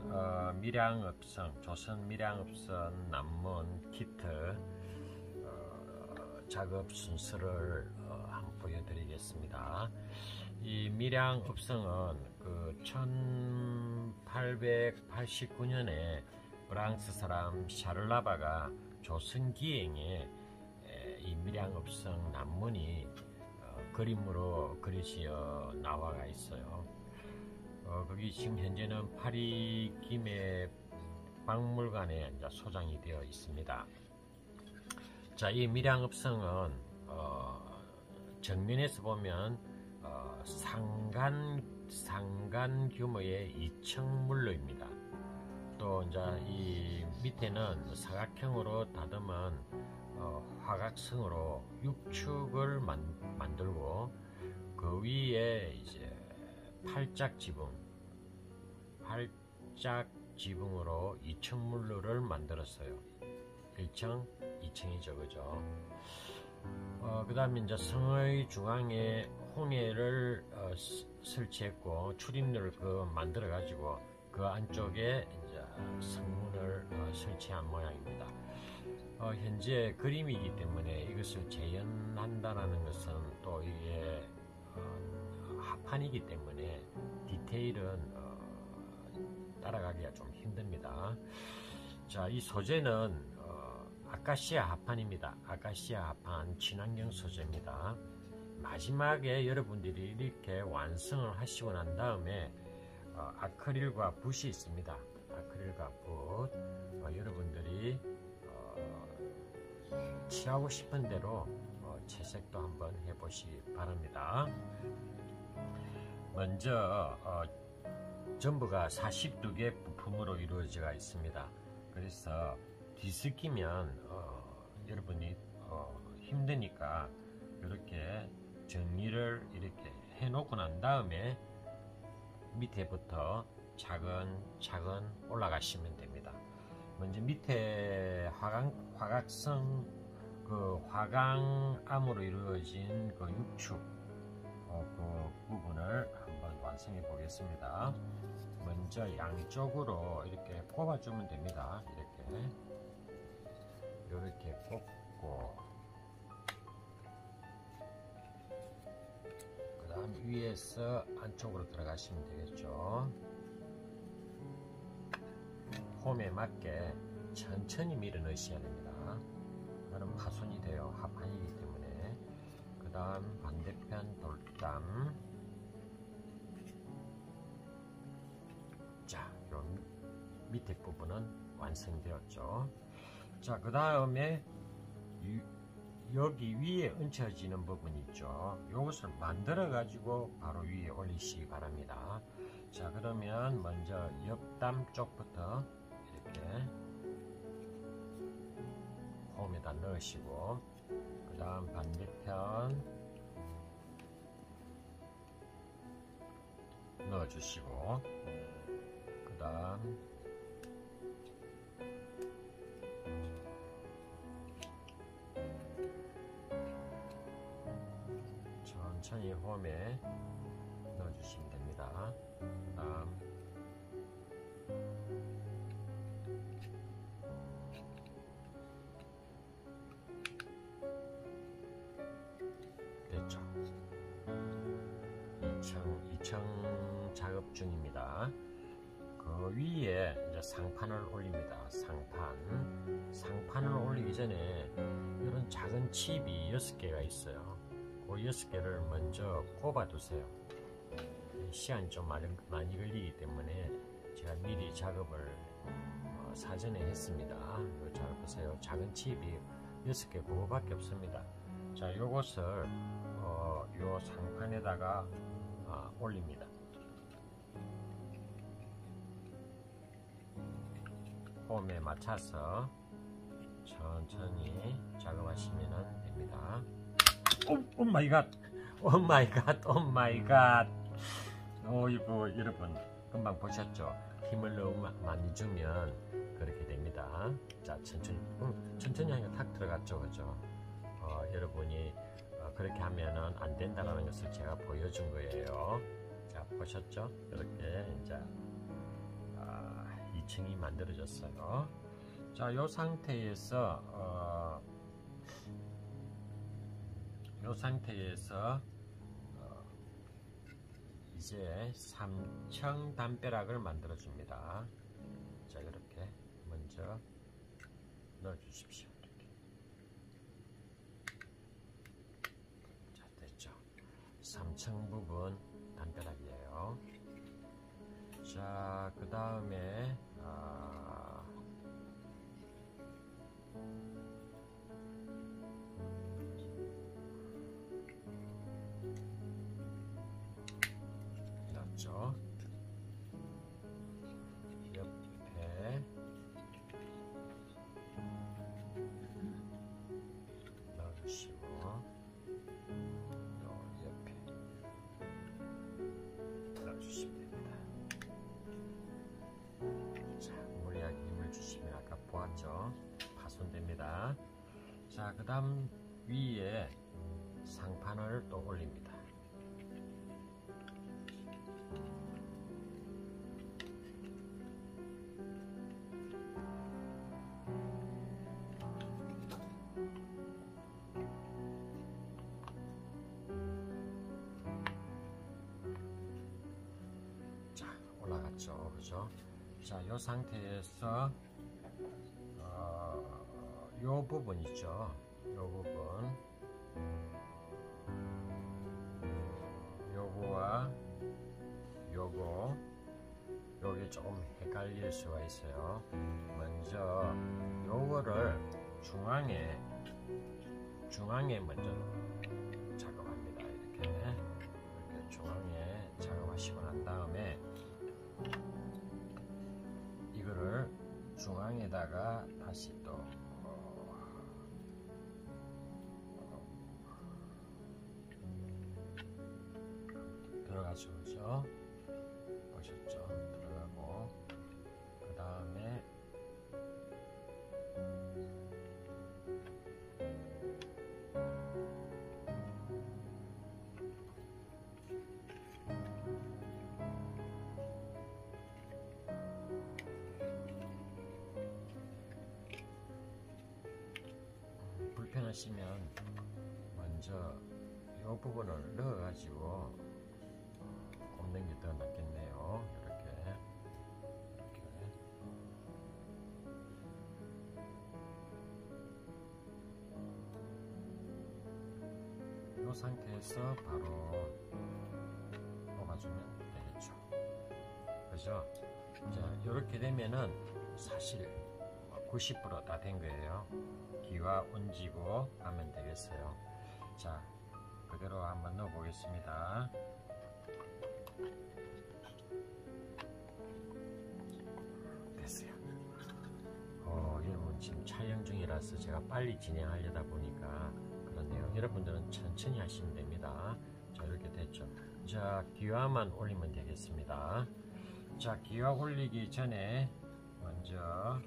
밀양읍성, 조선 밀양읍성 남문 키트 작업 순서를 한번 보여드리겠습니다. 이 밀양읍성은 그 1889년에 프랑스 사람 샤를라바가 조선기행에 이 밀양읍성 남문이 그림으로 그려져 나와 있어요. 거기 지금 현재는 파리 김해 박물관에 이제 소장이 되어 있습니다. 자, 이 밀양읍성은 정면에서 보면 상간 규모의 2층 물로입니다. 또 이제 이 밑에는 사각형으로 다듬은 화각성으로 6축을 만들고 그 위에 이제 팔짝 지붕으로 2층 물로를 만들었어요. 1층, 2층이죠, 그죠? 그 다음에 이제 성의 중앙에 홍해를 설치했고 출입로를 만들어 가지고 그 안쪽에 이제 성문을 설치한 모양입니다. 현재 그림이기 때문에 이것을 재현한다는 것은 또 이게 합판이기 때문에 디테일은 따라가기가 좀 힘듭니다. 자, 이 소재는 아카시아 합판입니다. 아카시아 합판 친환경 소재입니다. 마지막에 여러분들이 이렇게 완성을 하시고 난 다음에 아크릴과 붓이 있습니다. 아크릴과 붓 여러분들이 취하고 싶은 대로 채색도 한번 해보시기 바랍니다. 먼저 전부가 42개 부품으로 이루어져 있습니다. 그래서 뒤섞이면 여러분이 힘드니까 이렇게 정리를 이렇게 해놓고 난 다음에 밑에부터 차근차근 올라가시면 됩니다. 먼저 밑에 화각성 화강암으로 이루어진 그 6축 그 부분을 한번 완성해 보겠습니다. 먼저 양쪽으로 이렇게 뽑아주면 됩니다. 이렇게 뽑고 그 다음 위에서 안쪽으로 들어가시면 되겠죠. 홈에 맞게 천천히 밀어 넣으셔야 됩니다. 나는 파손이 돼요. 합판이기 때문에. 그 다음 반대편 돌담. 자, 요 밑에 부분은 완성되었죠. 자, 그 다음에 여기 위에 얹혀지는 부분 있죠. 이것을 만들어 가지고 바로 위에 올리시기 바랍니다. 자, 그러면 먼저 옆담 쪽부터 이렇게 홈에다 넣으시고 그 다음 반대편 넣어주시고 그 다음 천천히 홈에 넣어주시면 됩니다. 그 다음 됐죠. 2층 작업 중입니다. 그 위에 이제 상판을 올립니다. 상판을 올리기 전에 이런 작은 칩이 6개가 있어요. 그 6개를 먼저 꼽아 두세요. 시간이 좀 많이 걸리기 때문에 제가 미리 작업을 사전에 했습니다. 이거 잘 보세요. 작은 칩이 6개 그거밖에 없습니다. 자, 요것을 요 상판에다가 올립니다. 홈에 맞춰서 천천히 작업하시면 됩니다. 오 마이 갓! 오 마이 갓! 오 마이 갓! 이거 여러분 금방 보셨죠? 힘을 너무 많이 주면 그렇게 됩니다. 자, 천천히 하니까 탁 들어갔죠, 그죠? 여러분이 그렇게 하면은 안 된다라는 것을 제가 보여준 거예요. 자, 보셨죠? 이렇게 이제 2층이 만들어졌어요. 자, 요 상태에서 이제 3층 담벼락을 만들어 줍니다. 자, 이렇게 먼저 넣어 주십시오. 이렇게. 자, 됐죠. 3층 부분 담벼락이에요. 자, 그 다음에 넣었죠. 옆에 넣어주시고 또 옆에 넣어주시면 됩니다. 자, 무리하게 힘을 주시면 아까 보았죠? 파손됩니다. 자, 그 다음 위에 상판을 또 올립니다. 자, 올라갔죠, 그죠? 자, 이 상태에서 요 부분 있죠? 요 부분, 요거와 요게 조금 헷갈릴 수가 있어요. 먼저 요거를 중앙에 먼저 작업합니다. 이렇게 중앙에 작업하시고 난 다음에 이거를 중앙에다가 다시 또 들어가죠, 그죠? 보셨죠? 들어가고 그 다음에 불편하시면 먼저 이 부분을 넣어 가지고 꼽는 게 더 낫겠네요. 이렇게 이 상태에서 바로 뽑아주면 되겠죠. 그죠? 자, 이렇게 되면은 사실 90% 다 된 거예요. 기와 얹이고 하면 되겠어요. 자, 그대로 한번 넣어 보겠습니다. 됐어요. 여러분 지금 촬영 중이라서 제가 빨리 진행하려다 보니까 그렇네요. 여러분들은 천천히 하시면 됩니다. 자, 이렇게 됐죠. 자, 기와만 올리면 되겠습니다. 자, 기와 올리기 전에 먼저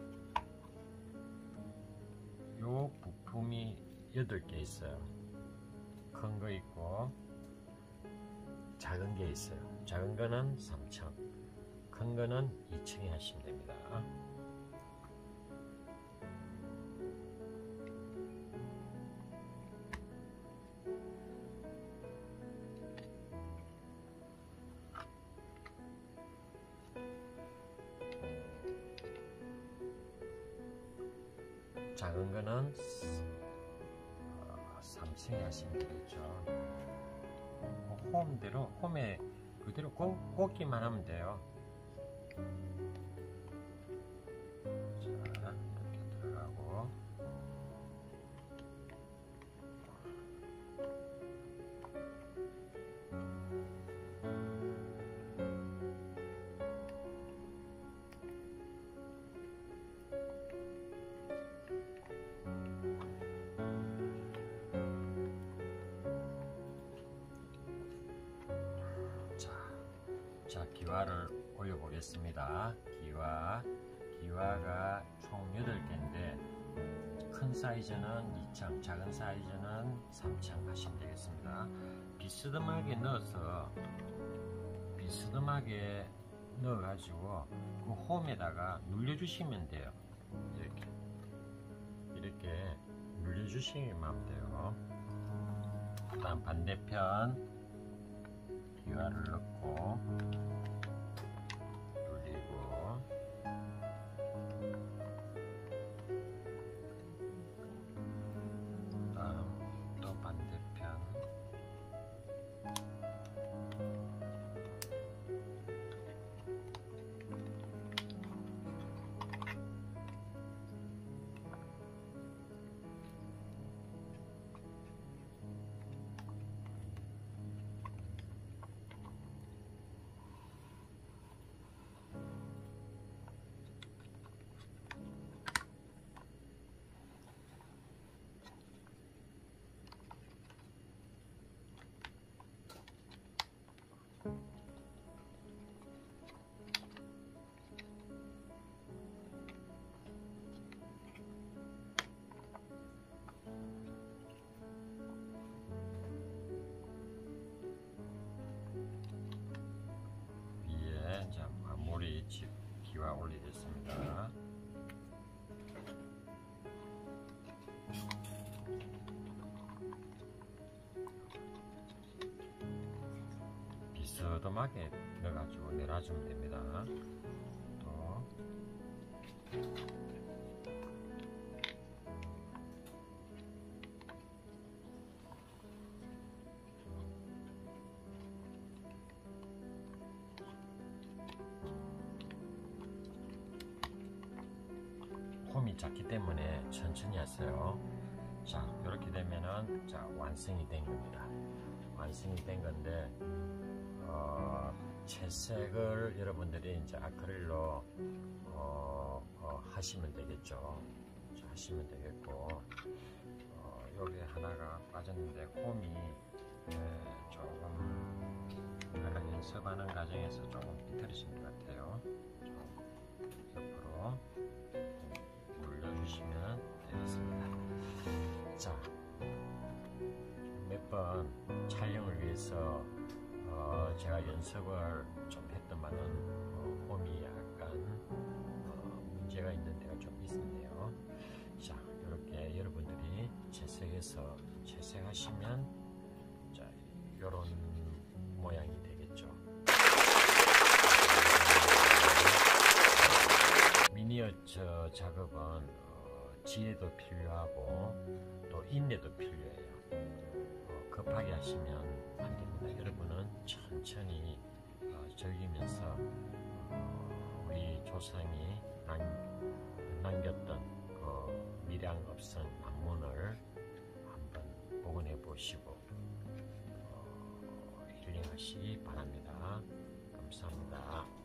요 부품이 8개 있어요. 큰 거 있고 작은 게 있어요. 작은 거는 3층, 큰 거는 2층에 하시면 됩니다. 작은 거는 3층에 하시면 되겠죠. 홈에 그대로 꽂기만 하면 돼요. 자, 이렇게 들어가고 자, 기와를 올려보겠습니다. 기와가 총 8개인데 큰 사이즈는 2층, 작은 사이즈는 3층 하시면 되겠습니다. 비스듬하게 넣어가지고 그 홈에다가 눌려주시면 돼요. 이렇게 눌려주시면 돼요. 그다음 반대편 기와를 넣고 눌리고, 그다음 또 반대편 위에 이제 마무리 기와 올리겠습니다. 비스듬하게 넣어가지고 내려주면 됩니다. 또 홈이 작기 때문에 천천히 하세요. 자, 이렇게 되면은 자, 완성이 된 겁니다. 완성이 된 건데, 채색을 여러분들이 이제 아크릴로 하시면 되겠죠. 자, 하시면 되겠고, 여기 하나가 빠졌는데 홈이 조금 아까 연습하는 과정에서 조금 비틀어진 것 같아요. 좀 옆으로 올려주시면 되겠습니다. 자, 몇 번 촬영을 위해서 제가 연습을 좀 했더만은 홈이 약간 문제가 있는 데가 좀 있었네요. 자, 이렇게 여러분들이 채색해서 채색하시면 자, 이런 모양이 되겠죠. 미니어처 작업은 지혜도 필요하고 또 인내도 필요해요. 급하게 하시면 안 됩니다. 여러분은 천천히 즐기면서 우리 조상이 남겼던 그 밀양업선 만문을 한번 복원해 보시고 힐링하시기 바랍니다. 감사합니다.